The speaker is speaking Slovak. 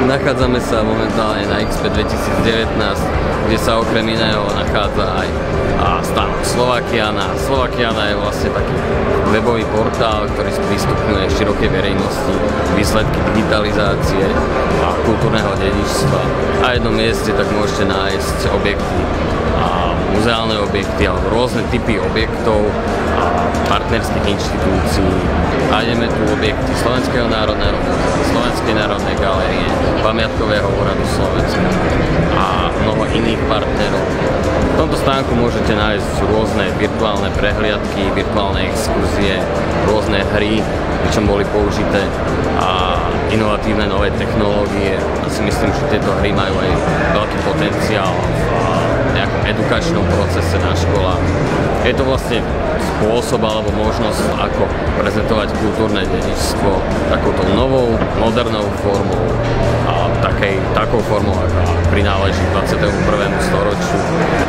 Nachádzame sa momentálne na XP 2019, kde sa okrem iného nachádza aj stánok Slovakiana. Slovakiana je vlastne taký webový portál, ktorý sprístupňuje širokej verejnosti výsledky digitalizácie a kultúrneho dedičstva. Na jednom mieste tak môžete nájsť objekty, muzeálne objekty alebo rôzne typy objektov a partnerských inštitúcií. Nájdeme tu objekty Slovenského národného múzea, Slovenskej národnej galérie, Pamiatkového úradu Slovenska a mnoho iných partnerov. V tomto stánku môžete nájsť rôzne virtuálne prehliadky, virtuálne exkurzie, rôzne hry, pričom boli použité a inovatívne nové technológie. Ja si myslím, že tieto hry majú aj veľký potenciál v nejakom edukačnom procese na školách. Je to vlastne spôsob alebo možnosť, ako prezentovať kultúrne dedičstvo takouto novou, modernou formou a takou formou, aká prináleží 21. storočiu.